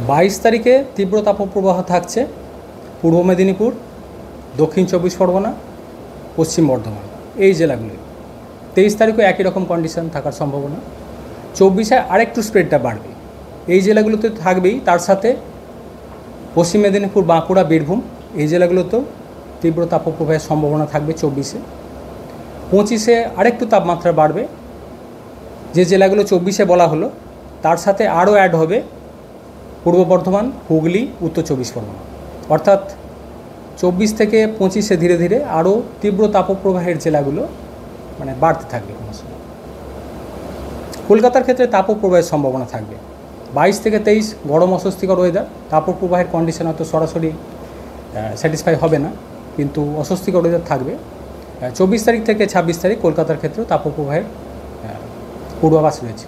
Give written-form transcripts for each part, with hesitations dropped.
22 তারিখে তীব্র তাপপ্রবাহ থাকছে পূর্ব মেদিনীপুর, দক্ষিণ 24 পরগনা, পশ্চিম বর্ধমান এই জেলাগুলি। 23 তারিখও একই রকম কন্ডিশন থাকার সম্ভাবনা। 24-এ আরেকটু স্প্রেডটা বাড়বে, এই জেলাগুলোতে থাকবেই, তার সাথে পশ্চিম মেদিনীপুর, বাঁকুড়া, বীরভূম এই জেলাগুলোতেও তীব্র তাপপ্রবাহের সম্ভাবনা থাকবে 24-এ। 25-এ আরেকটু তাপমাত্রা বাড়বে, যে জেলাগুলো 24-এ বলা হলো তার সাথে আরও অ্যাড হবে পূর্ব বর্ধমান, হুগলি, উত্তর 24 পরগনা। অর্থাৎ 24 থেকে 25-এ ধীরে ধীরে আরও তীব্র তাপপ্রবাহের জেলাগুলো মানে বাড়তে থাকবে ক্রমশ। কলকাতার ক্ষেত্রে তাপপ্রবাহের সম্ভাবনা থাকবে 22 থেকে 23, গরম অস্বস্তিকর ওয়েদার। তাপপ্রবাহের কন্ডিশন হয়তো সরাসরি স্যাটিসফাই হবে না, কিন্তু অস্বস্তিকর ওয়েদার থাকবে। 24 তারিখ থেকে 26 তারিখ কলকাতার ক্ষেত্রেও তাপপ্রবাহের পূর্বাভাস রয়েছে।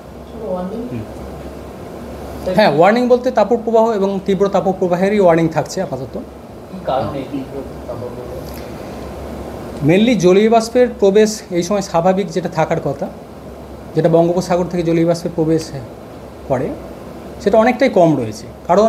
হ্যাঁ, ওয়ার্নিং বলতে তাপপ্রবাহ এবং তীব্র তাপপ্রবাহেরই ওয়ার্নিং থাকছে আপাতত। মেনলি জলীয় বাষ্পের প্রবেশ এই সময় স্বাভাবিক যেটা থাকার কথা, যেটা বঙ্গোপসাগর থেকে জলীয় বাষ্পের প্রবেশ করে, সেটা অনেকটাই কম রয়েছে। কারণ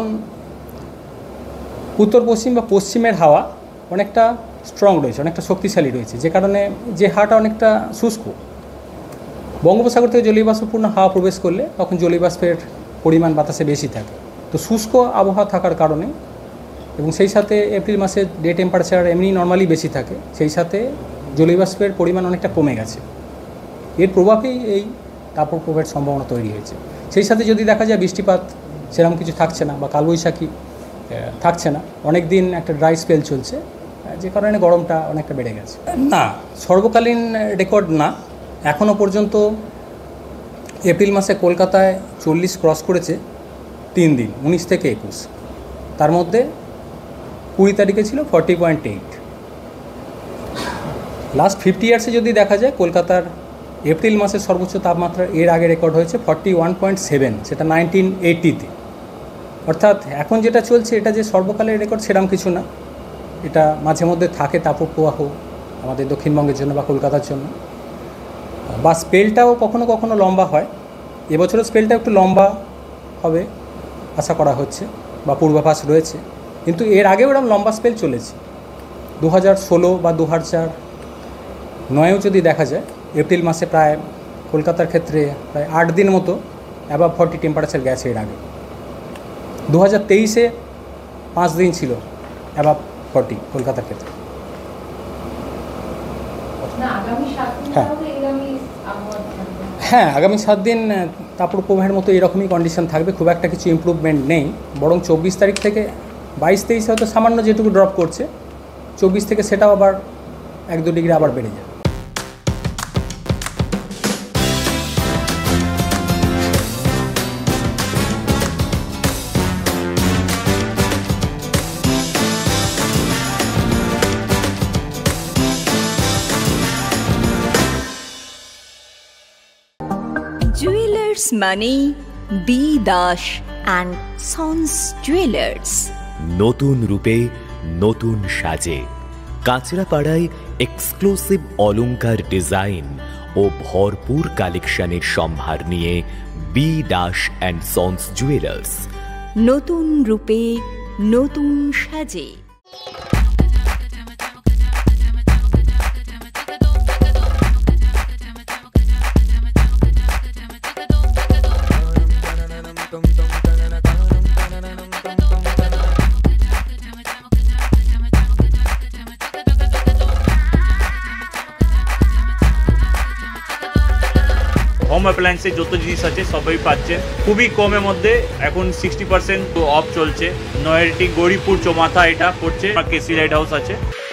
উত্তর পশ্চিম বা পশ্চিমের হাওয়া অনেকটা স্ট্রং রয়েছে, অনেকটা শক্তিশালী রয়েছে, যে কারণে যে হাওয়াটা অনেকটা শুষ্ক। বঙ্গোপসাগর থেকে জলীয় বাষ্পপূর্ণ হাওয়া প্রবেশ করলে তখন জলীয় বাষ্পের পরিমাণ বাতাসে বেশি থাকে। তো শুষ্ক আবহাওয়া থাকার কারণে এবং সেই সাথে এপ্রিল মাসে ডে টেম্পারেচার এমনি নর্মালি বেশি থাকে, সেই সাথে জলীয় বাষ্পের পরিমাণ অনেকটা কমে গেছে। এর প্রভাবেই এই তাপপ্রবাহের সম্ভাবনা তৈরি হয়েছে। সেই সাথে যদি দেখা যায় বৃষ্টিপাত সেরকম কিছু থাকছে না বা কালবৈশাখী থাকছে না, অনেক দিন একটা ড্রাই স্পেল চলছে, যে কারণে গরমটা অনেকটা বেড়ে গেছে। না, সর্বকালীন রেকর্ড না। এখনও পর্যন্ত এপ্রিল মাসে কলকাতায় 40 ক্রস করেছে 3 দিন, 19 থেকে 21। তার মধ্যে 20 তারিখে ছিল 40.8। লাস্ট 50 ইয়ার্সে যদি দেখা যায় কলকাতার এপ্রিল মাসের সর্বোচ্চ তাপমাত্রা এর আগে রেকর্ড হয়েছে 41.7, সেটা 1980-তে। অর্থাৎ এখন যেটা চলছে এটা যে সর্বকালের রেকর্ড সেরকম কিছু না, এটা মাঝে মধ্যে থাকে তাপপ্রবাহ আমাদের দক্ষিণবঙ্গের জন্য বা কলকাতার জন্য, বা স্পেলটাও কখনো কখনো লম্বা হয়। এবছরও স্পেলটা একটু লম্বা হবে আশা করা হচ্ছে বা পূর্বাভাস রয়েছে, কিন্তু এর আগেও এরকম লম্বা স্পেল চলেছে। 2016 বা 2009-এও যদি দেখা যায় এপ্রিল মাসে প্রায় কলকাতার ক্ষেত্রে প্রায় 8 দিন মতো অ্যাবাভ 40 টেম্পারেচার গেছে এর আগে। 2023-এ 5 দিন ছিল অ্যাবাভ 40 কলকাতার ক্ষেত্রে। হ্যাঁ, আগামী 7 দিন তাপপ্রবাহের মতো এরকমই কন্ডিশন থাকবে, খুব একটা কিছু ইমপ্রুভমেন্ট নেই। বরং 24 তারিখ থেকে 22-23 হয়তো সামান্য যেটুকু ড্রপ করছে, 24 থেকে সেটাও আবার 1-2 ডিগ্রি আবার বেড়ে যায়। জুয়েলার্স মানে B Das and sons jewellers. নতুন রূপে নতুন সাজে কাঁচরাপাড়ায় এক্সক্লুসিভ অলংকার ডিজাইন ও ভরপুর কালেকশনের সম্ভার নিয়ে B Das and sons jewellers. নতুন রূপে নতুন সাজে। হোম অ্যাপ্লায়েন্সের যত জিনিস আছে সবই পাচ্ছেন খুবই কমের মধ্যে। এখন 60% অফ চলছে। নয়ারটি গৌরীপুর চৌমাথা এটা পড়ছে, কেসি লাইট হাউস আছে।